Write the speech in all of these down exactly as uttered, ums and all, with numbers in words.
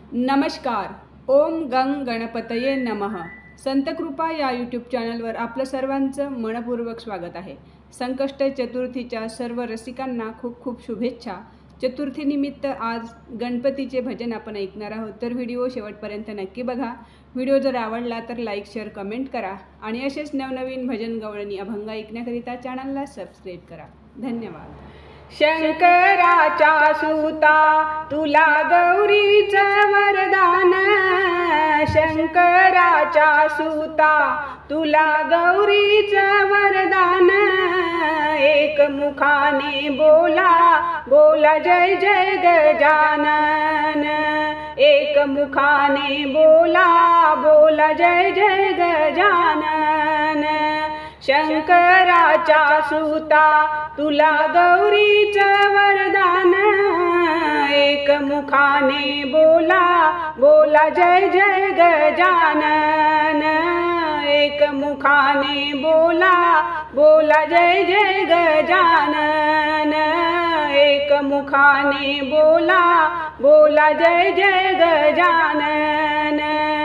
नमस्कार. ओम गंग गणपतये नमः. संतकृपा या यूट्यूब चॅनलवर आपलं सर्वांचं मनपूर्वक स्वागत आहे. संकष्ट चतुर्थीच्या सर्व रसिकांना खूप खूप शुभेच्छा. चतुर्थीनिमित्त आज गणपतीचे भजन आपण ऐकणार आहोत, तर व्हिडिओ शेवटपर्यंत नक्की बघा. व्हिडिओ जर आवडला तर लाईक, शेअर, कमेंट करा आणि असेच नवनवीन भजन गवळणी अभंग ऐकण्याकरिता चॅनलला सबस्क्राईब करा. धन्यवाद. शंकराचा सुता तुला गौरीचं वरदान, शंकराचा सुता तुला गौरीचं वरदान. एक मुखाने बोला बोला जय जय गजानन, एक मुखाने बोला बोला जय जय गजानन. शंकराचा सुता तुला गौरीचं वरदान, एक मुखाने बोला बोला जय जय गजानन. एक मुखाने बोला बोला जय जय गजानन. एक मुखाने बोला बोला जय जय गजानन.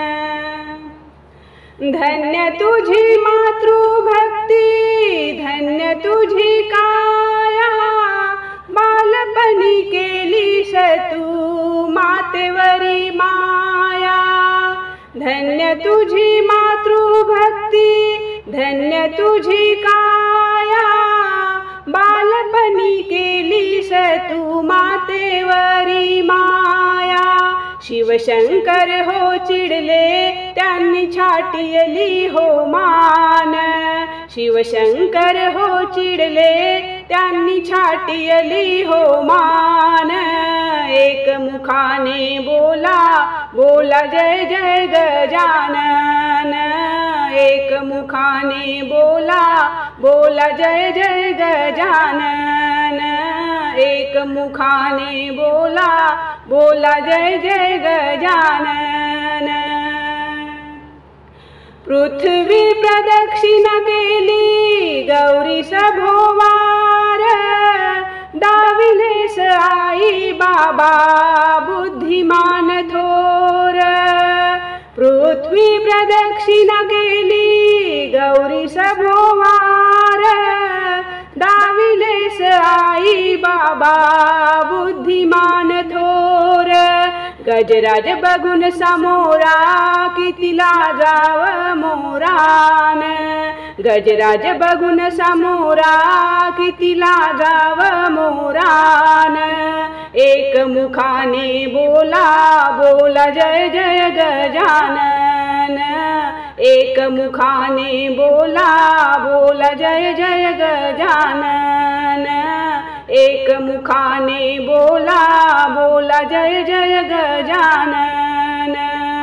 धन्य तुझी मातृभक्ती, धन्य तुझी काया, बालपणी केलीस तू मातेवरी माया. धन्य तुझी मातृभक्ती, धन्य तुझी काया, बालपणी केलीस तू मातेवरी माया. शिवशंकर हो चिडले त्यांनी छाटियली हो मान, शिवशंकर हो चिडले त्यांनी छाटियली हो मान. एक मुखाने बोला बोला जय जय गजानन, एक मुखाने बोला बोला जय जय गजानन. एक मुखाने बोला बोला जय जय गजानन. पृथ्वी प्रदक्षिणा केली गौरी सभोवार, दाविलेस आई बाबा बुद्धिमान थोर. पृथ्वी प्रदक्षिणा केली गौरी सभोवार, दाविलेस आई बाबा बुद्धिमान थोर. गजराज बघून समोरा किती लाजाव मोरान, गजराज बघून समोरा किती लाजाव मोरान. एक मुखाने बोला बोला जय जय गजानन, एक मुखाने बोला बोला जय जय गजानन. एक मुखाने बोला बोला जय जय गजानन.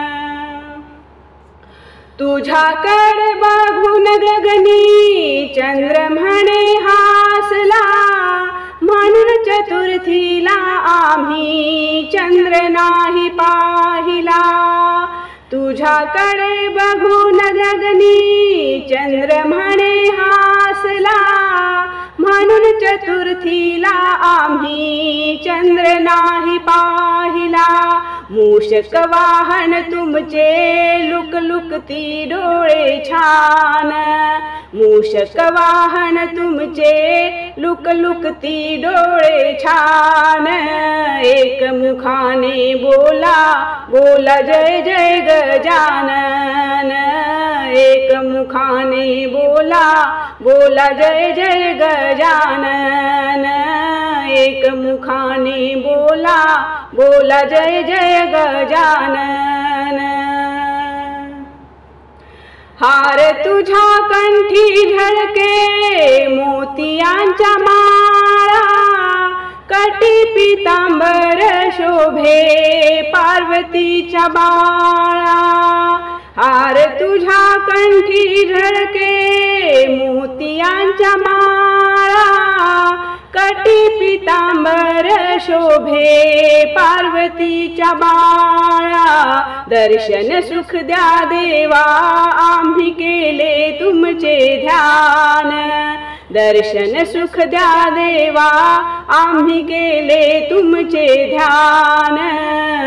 तुझ्याकडे बघून गगनी चंद्र म्हणे हासला, म्हणून चतुर्थीला आम्ही चंद्र नाही पाहिला. तुझ्याकडे बघून गगनी चंद्र म्हणे हासला, म्हणून चतुर्थीला आम्ही चंद्र नाही पाहिला. मूषक वाहन तुमचे लुकलुकती डोळे छान, मूषक वाहन तुमचे लुकलुकती डोळे छान. एक मुखाने बोला बोला जय जय गजानन, एक मुखाने बोला बोला जय जय गजानन. एक मुखाने बोला बोला जय जय गजानन. हार तुझ्या कंठी झळके मोतियांच्या माळा, कटी पितांबर शोभे पार्वतीच्या बाळा. हार तुझ्या कंठी झळके मोतियांच्या माळा, कटी पितांबर शोभे पार्वतीच्या बाळा. दर्शन सुख द्या देवा आम्ही केले तुमचे ध्यान, दर्शन सुख द्या देवा आम्ही केले तुमचे ध्यान. एक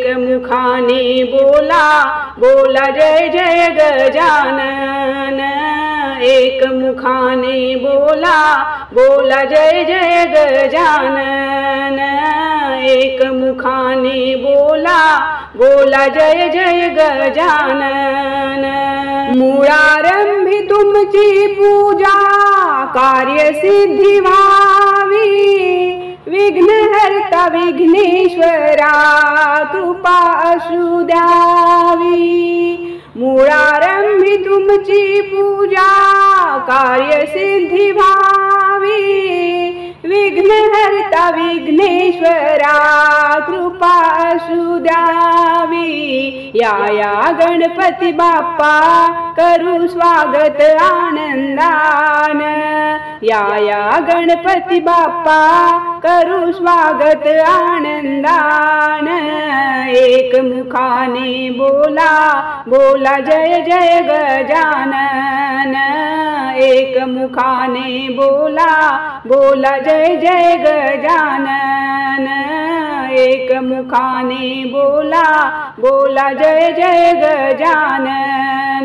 एक मुखाने बोला बोला जय जय गजानन, एक मुखाने बोला बोला जय जय गजानन, एक मुखाने बोला बोला जय जय गजानन। मूळारंभी तुमची पूजा कार्यसिद्धी व्हावी, विघ्नहर्ता विघ्नेश्वरा कृपा असू द्यावी। मूळारंभी तुमची पूजा कार्यसिद्धी व्हावी, विघ्नहर्ता विघ्नेश्वरा कृपा असू द्यावी। या या गणपती बाप्पा करू स्वागत आनंदान, या या गणपती बाप्पा करू स्वागत आनंदान। एक मुखाने बोला बोला जय जय गजानन, एक मुखाने बोला बोला जय जय गजानन, एक मुखाने बोला बोला जय जय गजानन।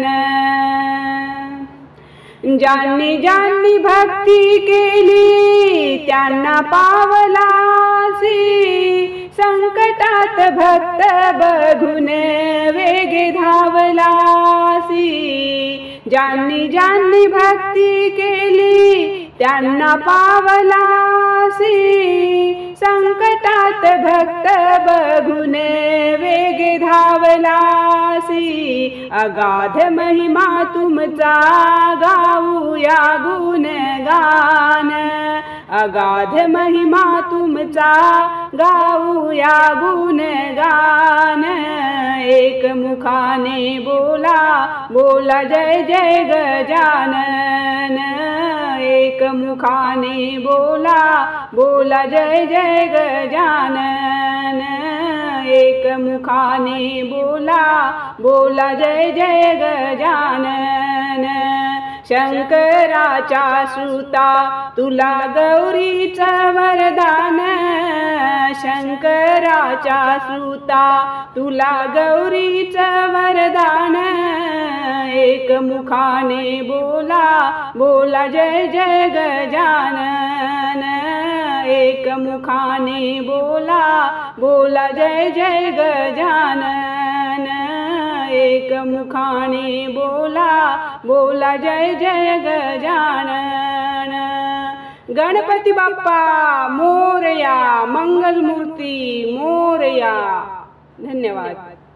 ज्यांनी ज्यांनी भक्ती केली त्यांना पावलासी, संकटात भक्त बघून वेगे धावलासी। ज्यांनी ज्यांनी भक्ती केली त्यांना पावलासी, संकटात भक्त बघून वेगे धावलासी। अगाध महिमा तुमचा गाऊया गुणगान, अगाध महिमा तुमचा गाऊया गुणगान। एक मुखाने बोला बोला जय जय गजानन, एक मुखाने बोला बोला जय जय गजानन, एक मुखाने बोला बोला जय जय गजानन। शंकराच्या सुता तुला गौरीचं वरदान, शंकराच्या सुता तुला गौरीचं वरदान। एक मुखाने बोला बोला जय जय गजानन, एक मुखाने बोला बोला जय जय गजानन, एक मुखाने बोला बोला जय जय गजानन। गणपती बाप्पा मोरया, मंगलमूर्ती मोरया। धन्यवाद।